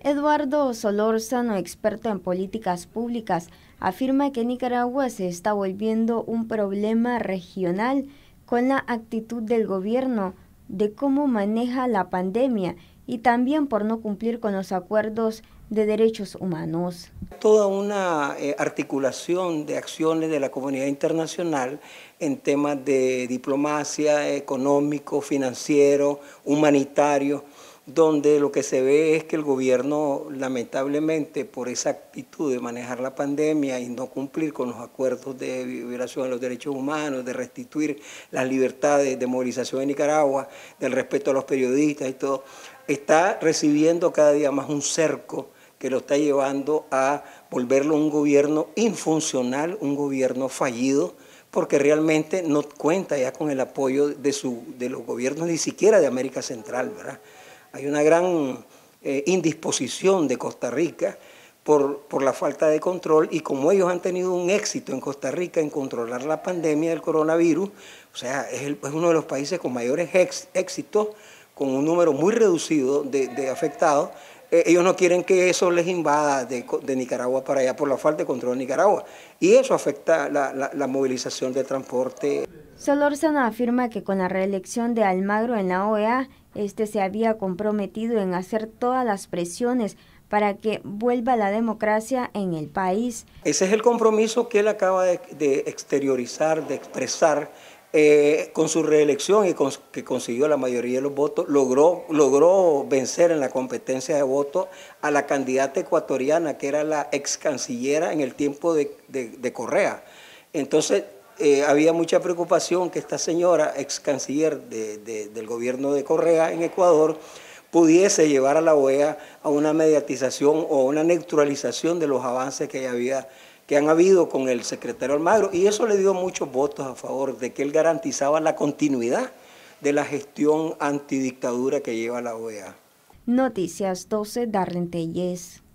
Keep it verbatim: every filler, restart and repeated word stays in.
Eduardo Solórzano, experto en políticas públicas, afirma que Nicaragua se está volviendo un problema regional con la actitud del gobierno de cómo maneja la pandemia y también por no cumplir con los acuerdos de derechos humanos. Toda una eh, articulación de acciones de la comunidad internacional en temas de diplomacia, económico, financiero, humanitario, donde lo que se ve es que el gobierno, lamentablemente, por esa actitud de manejar la pandemia y no cumplir con los acuerdos de violación de los derechos humanos, de restituir las libertades de movilización en Nicaragua, del respeto a los periodistas y todo, está recibiendo cada día más un cerco que lo está llevando a volverlo un gobierno infuncional, un gobierno fallido, porque realmente no cuenta ya con el apoyo de, su, de los gobiernos ni siquiera de América Central, ¿verdad? Hay una gran eh, indisposición de Costa Rica por, por la falta de control, y como ellos han tenido un éxito en Costa Rica en controlar la pandemia del coronavirus, o sea, es, el, es uno de los países con mayores ex, éxitos, con un número muy reducido de, de afectados. Eh, ellos no quieren que eso les invada de, de Nicaragua para allá por la falta de control de Nicaragua, y eso afecta la, la, la movilización de transporte. Solórzano afirma que con la reelección de Almagro en la O E A, este se había comprometido en hacer todas las presiones para que vuelva la democracia en el país. Ese es el compromiso que él acaba de, de exteriorizar, de expresar eh, con su reelección, y con, que consiguió la mayoría de los votos. Logró, logró vencer en la competencia de votos a la candidata ecuatoriana, que era la ex cancillera en el tiempo de, de, de Correa. Entonces, Eh, había mucha preocupación que esta señora, ex canciller de, de, del gobierno de Correa en Ecuador, pudiese llevar a la O E A a una mediatización o una neutralización de los avances que, había, que han habido con el secretario Almagro, y eso le dio muchos votos a favor de que él garantizaba la continuidad de la gestión antidictadura que lleva la O E A. Noticias doce, Darlene Tellez.